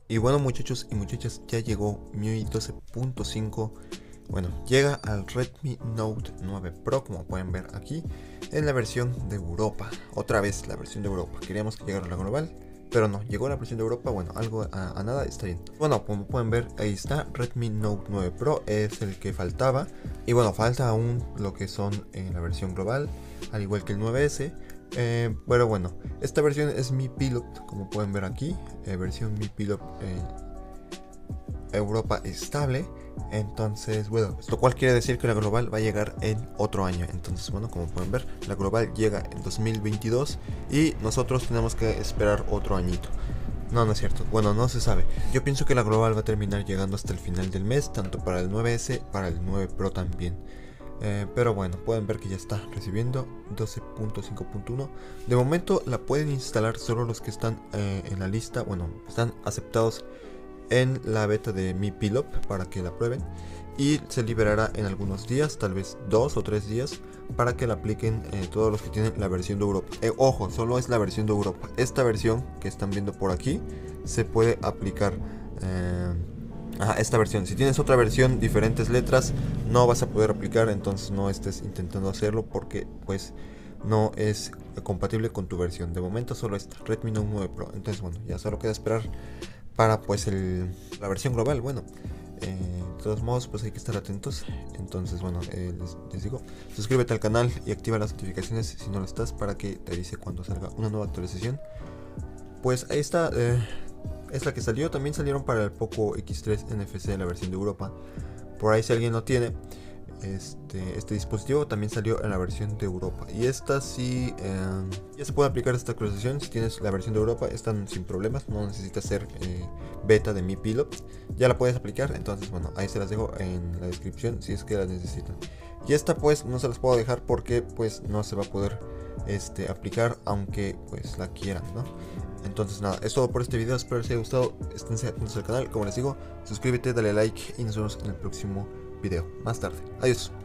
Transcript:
Y bueno, muchachos y muchachas, ya llegó MIUI 12.5. Bueno, llega al Redmi Note 9 Pro, como pueden ver aquí, en la versión de Europa. Otra vez la versión de Europa. Queríamos que llegara la global, pero no, llegó la versión de Europa. Bueno, algo a nada, está bien. Bueno, como pueden ver, ahí está, Redmi Note 9 Pro es el que faltaba. Y bueno, falta aún lo que son en la versión global, al igual que el 9S. Pero bueno, esta versión es Mi Pilot, como pueden ver aquí, versión Mi Pilot Europa estable. Entonces, bueno, lo cual quiere decir que la global va a llegar en otro año. Entonces, bueno, como pueden ver, la global llega en 2022 y nosotros tenemos que esperar otro añito. No, no es cierto. Bueno, no se sabe. Yo pienso que la global va a terminar llegando hasta el final del mes, tanto para el 9S, para el 9 Pro también. Pero bueno, pueden ver que ya está recibiendo 12.5.1. De momento la pueden instalar solo los que están en la lista, bueno, están aceptados en la beta de Mi Pilot para que la prueben. Y se liberará en algunos días, tal vez 2 o 3 días, para que la apliquen todos los que tienen la versión de Europa. Ojo, solo es la versión de Europa. Esta versión que están viendo por aquí se puede aplicar a esta versión. Si tienes otra versión, diferentes letras, no vas a poder aplicar. Entonces no estés intentando hacerlo porque pues no es compatible con tu versión. De momento solo esta, Redmi Note 9 Pro. Entonces bueno, ya solo queda esperar para pues la versión global. Bueno, de todos modos pues hay que estar atentos. Entonces bueno, les digo, suscríbete al canal y activa las notificaciones si no lo estás, para que te avise cuando salga una nueva actualización. Pues ahí está, es la que salió. También salieron para el Poco X3 NFC en la versión de Europa. Por ahí, si alguien no tiene este dispositivo, también salió en la versión de Europa. Y esta sí, ya se puede aplicar esta actualización. Si tienes la versión de Europa, están sin problemas. No necesitas ser beta de Mi Pilot, ya la puedes aplicar. Entonces bueno, ahí se las dejo en la descripción si es que las necesitan. Y esta pues no se las puedo dejar porque pues no se va a poder aplicar aunque pues la quieran, ¿no? Entonces nada, es todo por este video. Espero les haya gustado. Esténse atentos al canal, como les digo, suscríbete, dale like y nos vemos en el próximo video más tarde. Adiós.